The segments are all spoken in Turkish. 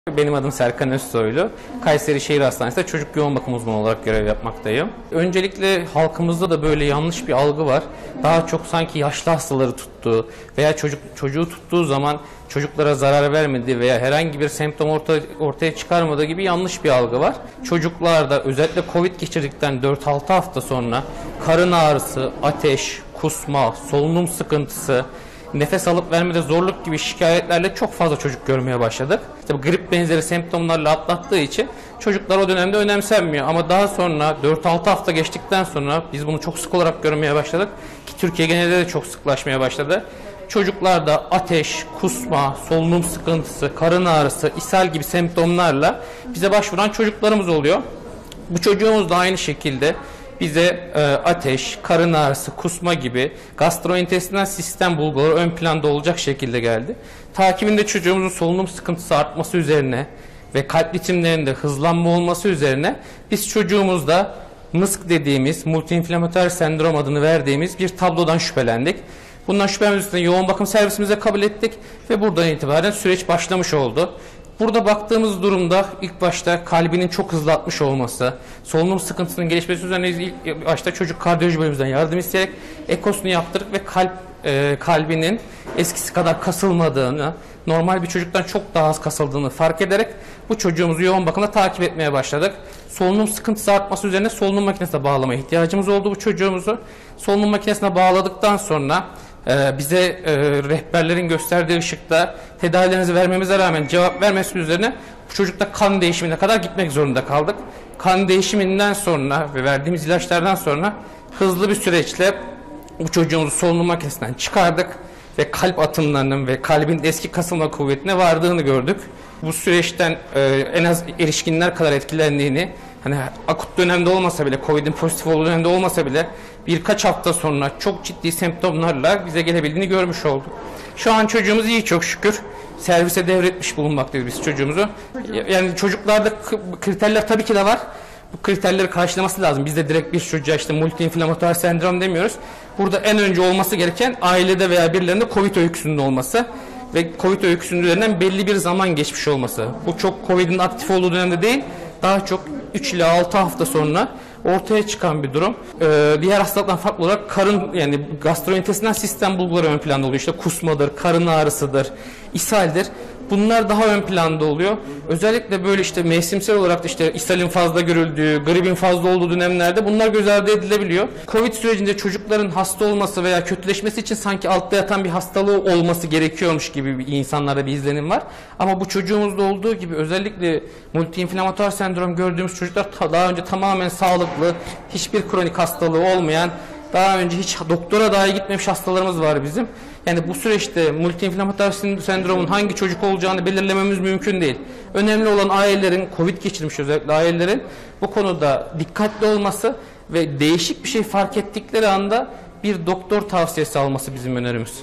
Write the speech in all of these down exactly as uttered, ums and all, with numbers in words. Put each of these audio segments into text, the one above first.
Benim adım Serkan Özsoylu. Kayseri Şehir Hastanesi'nde çocuk yoğun bakım uzmanı olarak görev yapmaktayım. Öncelikle halkımızda da böyle yanlış bir algı var. Daha çok sanki yaşlı hastaları tuttuğu veya çocuk çocuğu tuttuğu zaman çocuklara zarar vermediği veya herhangi bir semptom ortaya, ortaya çıkarmadığı gibi yanlış bir algı var. Çocuklarda özellikle Covid geçirdikten dört altı hafta sonra karın ağrısı, ateş, kusma, solunum sıkıntısı, nefes alıp vermede zorluk gibi şikayetlerle çok fazla çocuk görmeye başladık. İşte bu grip benzeri semptomlarla atlattığı için çocuklar o dönemde önemsenmiyor. Ama daha sonra dört altı hafta geçtikten sonra biz bunu çok sık olarak görmeye başladık. Ki Türkiye genelinde de çok sıklaşmaya başladı. Çocuklarda ateş, kusma, solunum sıkıntısı, karın ağrısı, ishal gibi semptomlarla bize başvuran çocuklarımız oluyor. Bu çocuğumuz da aynı şekilde bize e, ateş, karın ağrısı, kusma gibi gastrointestinal sistem bulguları ön planda olacak şekilde geldi. Takibinde çocuğumuzun solunum sıkıntısı artması üzerine ve kalp ritimlerinde hızlanma olması üzerine biz çocuğumuzda M I S K dediğimiz multiinflamatuar sendrom adını verdiğimiz bir tablodan şüphelendik. Bundan şüphemiz üstüne yoğun bakım servisimize kabul ettik ve buradan itibaren süreç başlamış oldu. Burada baktığımız durumda ilk başta kalbinin çok hızlı atmış olması, solunum sıkıntısının gelişmesi üzerine ilk başta çocuk kardiyoloji bölümümüzden yardım isteyerek ekosunu yaptırdık ve kalp e, kalbinin eskisi kadar kasılmadığını, normal bir çocuktan çok daha az kasıldığını fark ederek bu çocuğumuzu yoğun bakımda takip etmeye başladık. Solunum sıkıntısı artması üzerine solunum makinesine bağlamaya ihtiyacımız oldu bu çocuğumuzu. Solunum makinesine bağladıktan sonra Ee, bize e, rehberlerin gösterdiği ışıkta tedavilerinizi vermemize rağmen cevap vermesi üzerine bu çocukta kan değişimine kadar gitmek zorunda kaldık. Kan değişiminden sonra ve verdiğimiz ilaçlardan sonra hızlı bir süreçle bu çocuğumuzu solunum makinesinden çıkardık ve kalp atımlarının ve kalbin eski kasılma kuvvetine vardığını gördük. Bu süreçten e, en az erişkinler kadar etkilendiğini, hani akut dönemde olmasa bile, Covid'in pozitif olduğu dönemde olmasa bile birkaç hafta sonra çok ciddi semptomlarla bize gelebildiğini görmüş olduk. Şu an çocuğumuz iyi çok şükür. Servise devretmiş bulunmaktayız biz çocuğumuzu. Yani çocuklarda kriterler tabii ki de var. Bu kriterleri karşılaması lazım. Biz de direkt bir çocuğa işte multiinflamatuar sendrom demiyoruz. Burada en önce olması gereken ailede veya birilerinde Covid öyküsünde olması ve Covid öyküsünün üzerinden belli bir zaman geçmiş olması. Bu çok Covid'in aktif olduğu dönemde değil, daha çok üç ila altı hafta sonra ortaya çıkan bir durum. Ee, diğer hastalıktan farklı olarak karın, yani gastrointestinal sistem bulguları ön planda oluyor. İşte kusmadır, karın ağrısıdır, ishaldir. Bunlar daha ön planda oluyor. Özellikle böyle işte mevsimsel olarak da işte ishalin fazla görüldüğü, gripin fazla olduğu dönemlerde bunlar göz ardı edilebiliyor. Covid sürecinde çocukların hasta olması veya kötüleşmesi için sanki altta yatan bir hastalığı olması gerekiyormuş gibi bir insanlarda bir izlenim var. Ama bu çocuğumuzda olduğu gibi özellikle multiinflamatuar sendrom gördüğümüz çocuklar daha önce tamamen sağlıklı, hiçbir kronik hastalığı olmayan, daha önce hiç doktora dahi gitmemiş hastalarımız var bizim. Yani bu süreçte multiinflamatuar sendromun hangi çocuk olacağını belirlememiz mümkün değil. Önemli olan ailelerin, Covid geçirmiş özellikle ailelerin bu konuda dikkatli olması ve değişik bir şey fark ettikleri anda bir doktor tavsiyesi alması bizim önerimiz.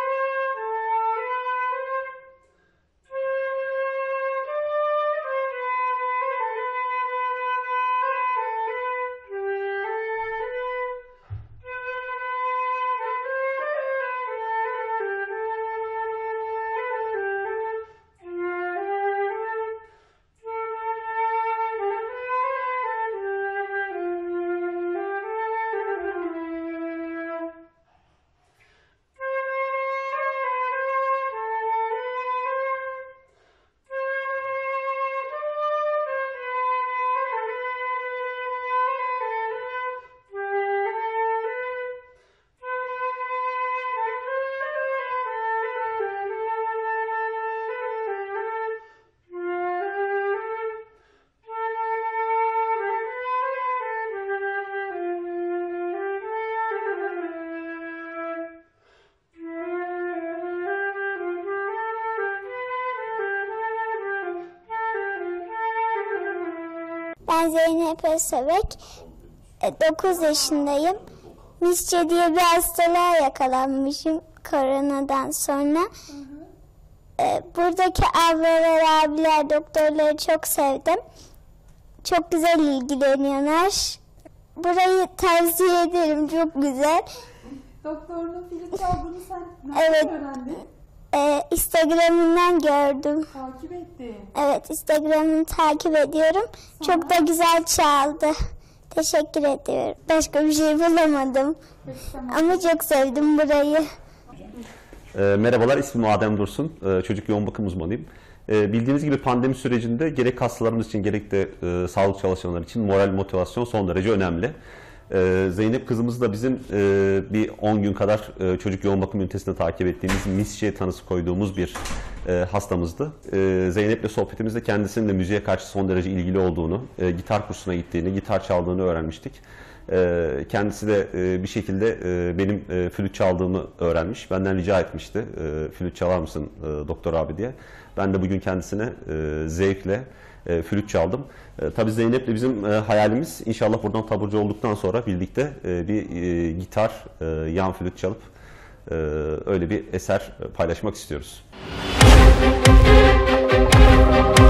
Ben Zeynep Özsevek, dokuz yaşındayım. Misçe diye bir hastalığa yakalanmışım koronadan sonra. Hı hı. Buradaki ablalar, abiler, doktorları çok sevdim. Çok güzel ilgileniyorlar. Burayı tavsiye ederim, çok güzel. Doktorluğun fizik olduğunu sen nereden evet, öğrendin? Ee, Instagram'ından gördüm. Takip ettin. Evet, Instagram'ını takip ediyorum. Çok da güzel çaldı. Teşekkür ediyorum. Başka bir şey bulamadım. Peki, tamam. Ama çok sevdim burayı. E, merhabalar, ismim Adem Dursun. E, çocuk yoğun bakım uzmanıyım. E, bildiğiniz gibi pandemi sürecinde gerek hastalarımız için gerek de e, sağlık çalışanları için moral motivasyon son derece önemli. E, Zeynep kızımız da bizim e, bir on gün kadar e, çocuk yoğun bakım ünitesinde takip ettiğimiz Misçe tanısı koyduğumuz bir e, hastamızdı. E, Zeynep'le sohbetimizde kendisinin de müziğe karşı son derece ilgili olduğunu, e, gitar kursuna gittiğini, gitar çaldığını öğrenmiştik. E, kendisi de e, bir şekilde e, benim e, flüt çaldığımı öğrenmiş. Benden rica etmişti. E, flüt çalar mısın e, doktor abi diye. Ben de bugün kendisine e, zevkle e, flüt çaldım. E, tabii Zeynep'le bizim e, hayalimiz inşallah buradan taburcu olduktan sonra birlikte e, bir e, gitar, e, yan flüt çalıp e, öyle bir eser paylaşmak istiyoruz.